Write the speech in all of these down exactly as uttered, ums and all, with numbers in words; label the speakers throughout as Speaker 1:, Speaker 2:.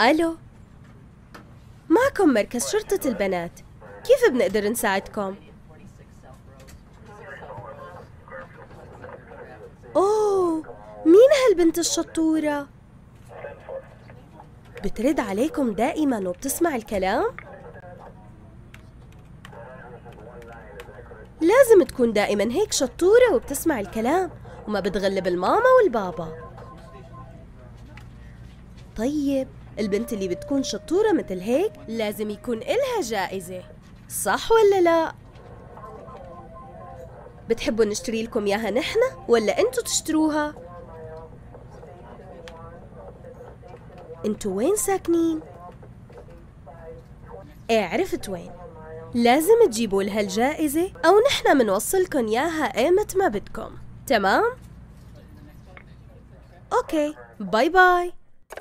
Speaker 1: ألو، معكم مركز شرطة البنات، كيف بنقدر نساعدكم؟ أوه، مين هالبنت الشطورة؟ بترد عليكم دائما وبتسمع الكلام؟ لازم تكون دائما هيك شطورة وبتسمع الكلام وما بتغلب الماما والبابا. طيب البنت اللي بتكون شطورة مثل هيك لازم يكون إلها جائزة، صح ولا لا؟ بتحبوا نشتري لكم إياها نحن ولا أنتوا تشتروها؟ أنتوا وين ساكنين؟ إيه عرفت وين. لازم تجيبوا لها الجائزة أو نحن منوصلكم إياها أيمت ما بدكم، تمام؟ أوكي، باي باي.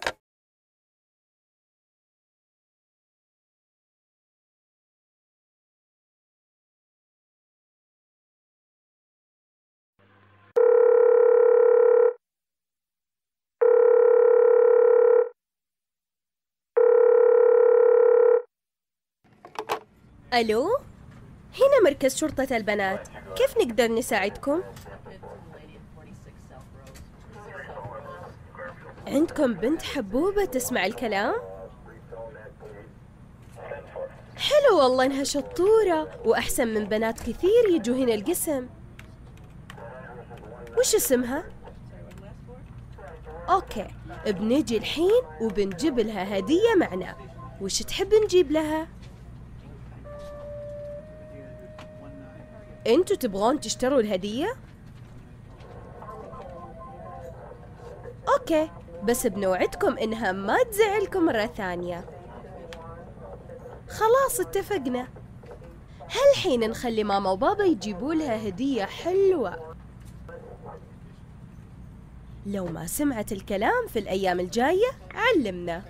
Speaker 1: ألو، هنا مركز شرطة البنات، كيف نقدر نساعدكم؟ عندكم بنت حبوبة تسمع الكلام؟ حلو والله إنها شطورة وأحسن من بنات كثير يجوا هنا القسم. وش اسمها؟ أوكي، بنجي الحين وبنجيب لها هدية معنا. وش تحب نجيب لها؟ انتوا تبغون تشتروا الهدية؟ اوكي، بس بنوعدكم انها ما تزعلكم مرة ثانية. خلاص اتفقنا. هالحين نخلي ماما وبابا يجيبوا لها هدية حلوة. لو ما سمعت الكلام في الأيام الجاية علمنا.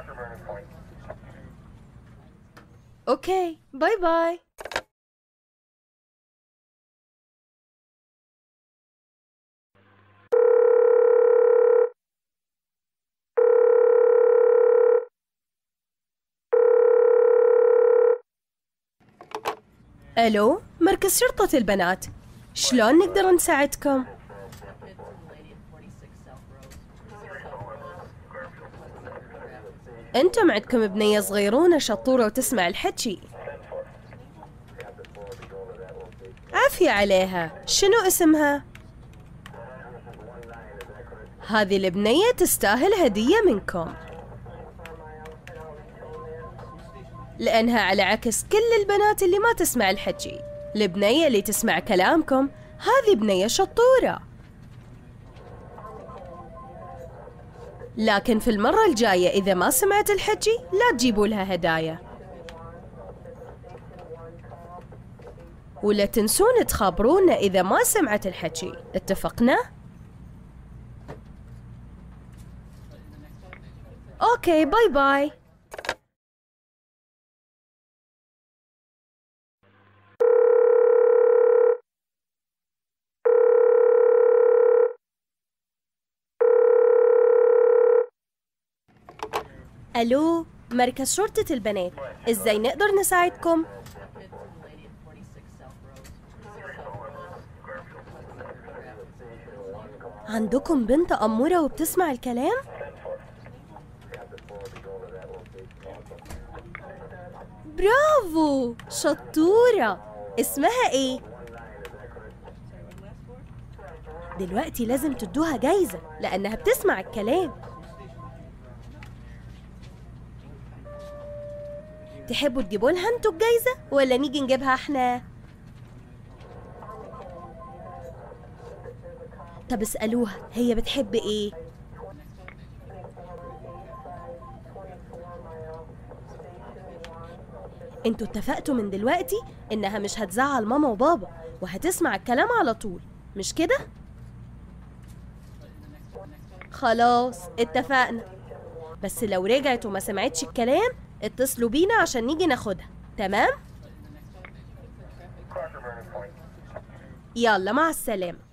Speaker 1: اوكي، باي باي. ألو، مركز شرطة البنات، شلون نقدر نساعدكم؟ أنتم عندكم بنية صغيرونة شطورة وتسمع الحكي. عافية عليها، شنو اسمها؟ هذه البنية تستاهل هدية منكم، لأنها على عكس كل البنات اللي ما تسمع الحكي. البنية اللي تسمع كلامكم هذه بنية شطورة. لكن في المرة الجاية إذا ما سمعت الحكي لا تجيبوا لها هدايا، ولا تنسون تخابرونا إذا ما سمعت الحكي، اتفقنا؟ أوكي، باي باي. ألو، مركز شرطة البنات، إزاي نقدر نساعدكم؟ عندكم بنت أمورة وبتسمع الكلام؟ برافو، شطورة. اسمها إيه؟ دلوقتي لازم تدوها جايزة لأنها بتسمع الكلام. تحبوا تجيبوا لها انتوا الجايزة ولا نيجي نجيبها احنا؟ طب اسألوها هي بتحب ايه؟ انتوا اتفقتوا من دلوقتي انها مش هتزعل ماما وبابا وهتسمع الكلام على طول، مش كده؟ خلاص اتفقنا. بس لو رجعت وما سمعتش الكلام اتصلوا بينا عشان نيجي ناخدها، تمام؟ يلا مع السلامة.